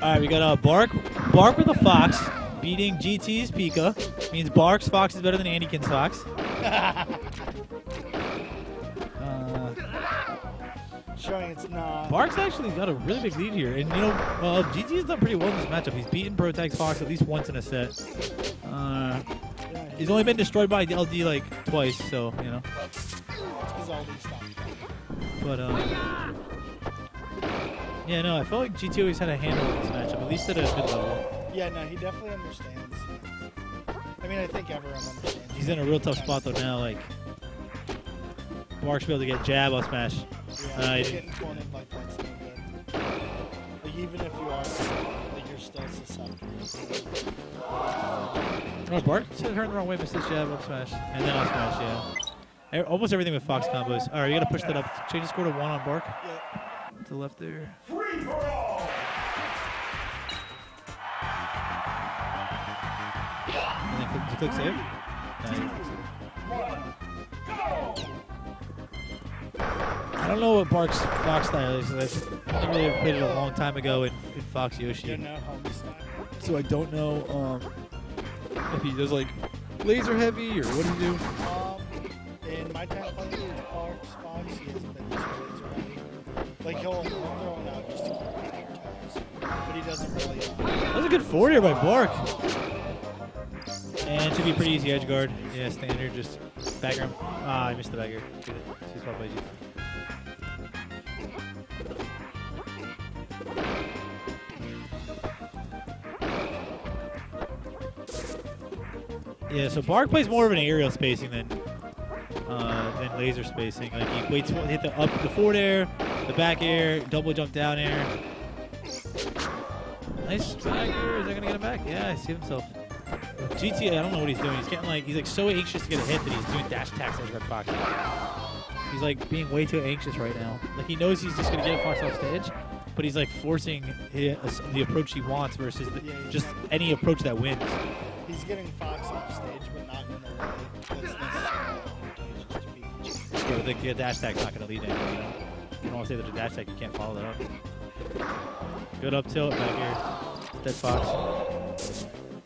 All right, we got Bark. Bark with a Fox beating GT's Pika. Means Bark's Fox is better than Anakin's Fox. Showing it's not. Bark's actually got a really big lead here. And, you know, GT's done pretty well in this matchup. He's beaten Protag's Fox at least once in a set. He's only been destroyed by LD like twice, so, you know. But, yeah, no, I felt like GT always had a handle in this matchup, at least at a mid-level. Yeah, no, he definitely understands. I mean, I think everyone understands. He's in a real tough spot, though, now. Like, Bark should be able to get jab up smash. Yeah, getting cornered like that's no good. Like, even if you are, like, you're still susceptible. Oh, Bark turned the wrong way, missed his jab up smash. And then up smash, yeah. Almost everything with Fox combos. All right, you got to push that up. Change the score to 1 on Bark. Yeah. To the left there. Free for all. And then click save. Nice. I don't know what Bark's Fox style is. I think they played it a long time ago in Fox Yoshi. So I don't know if he does like laser heavy or what do you do? In my time playing with Bark's Fox, he hasn't been too laser heavy. Like he'll throw him out just to keep times, but he doesn't really. That was a good forward here by Bark. And it should be a pretty easy edge guard. Yeah, standard, just back arm. I missed the back air. Too spot by G. Yeah, so Bark plays more of an aerial spacing than laser spacing. Like he waits to hit the forward air, the back air, double jump down air. Nice back air. Is that gonna get him back? Yeah, I see himself. GT, I don't know what he's doing. He's like so anxious to get a hit that he's doing dash attacks as Red Fox. He's like being way too anxious right now. Like he knows he's just gonna get Fox off stage, but he's like forcing the approach he wants versus just any approach that wins. He's getting Fox off stage, but not in a way that's necessarily advantageous to beat. Yeah, but the dash attack's not gonna lead anywhere, you know? You don't want to say that the dash attack, you can't follow that up. Good up tilt, back here. Dead Fox.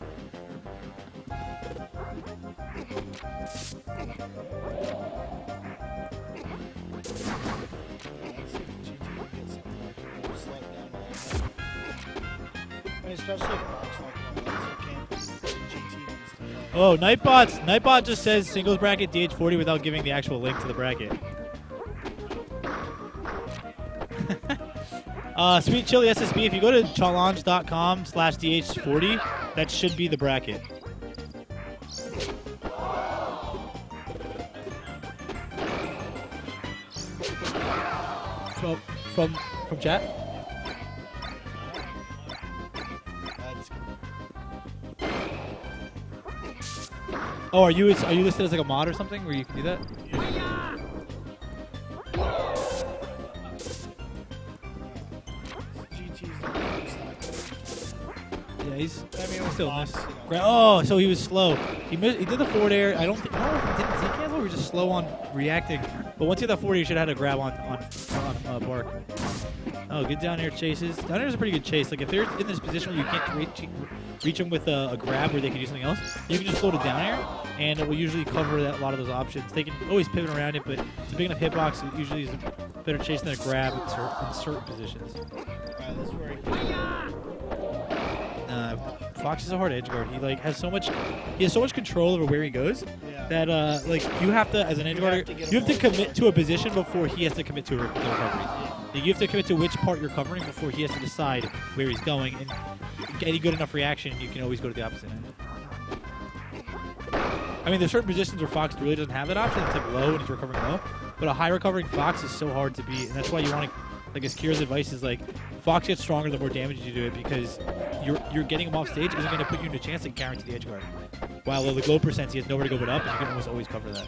Oh, Nightbots. Nightbot just says singles bracket DH40 without giving the actual link to the bracket. Sweet Chili SSB, if you go to challenge.com/DH40, that should be the bracket. From chat? Oh, are you listed as like a mod or something where you can do that? Yeah, he's still in this. Oh, so he was slow. He did the forward air. I don't know if he did Z cancel or he was just slow on reacting. But once he hit that forward air, he should have had a grab on Bark. Oh, good down air chases. Down air is a pretty good chase. Like if they're in this position where you can't reach them with a grab where they can do something else, you can just float it down air, and it will usually cover a lot of those options. They can always pivot around it, but it's a big enough hitbox. It usually is a better chase than a grab in certain positions. Fox is a hard edge guard. He has so much control over where he goes that you have to, as an edge guard, you have to commit to a position before he has to commit to a recovery. Like, you have to commit to which part you're covering before he has to decide where he's going. And any good enough reaction, you can always go to the opposite end. I mean, there's certain positions where Fox really doesn't have that option. It's like low and he's recovering low. But a high recovering Fox is so hard to beat, and that's why you want to. Like, as Kira's advice is like, Fox gets stronger the more damage you do it, because you're getting him off stage isn't going to put you in a chance to guarantee the edge guard. While the low percent, he has nowhere to go but up, and you can almost cover that.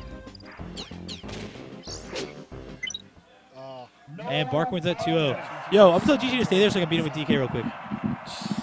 And Bark wins that 2-0. Yo, I'm telling GG to stay there so I can beat him with DK real quick.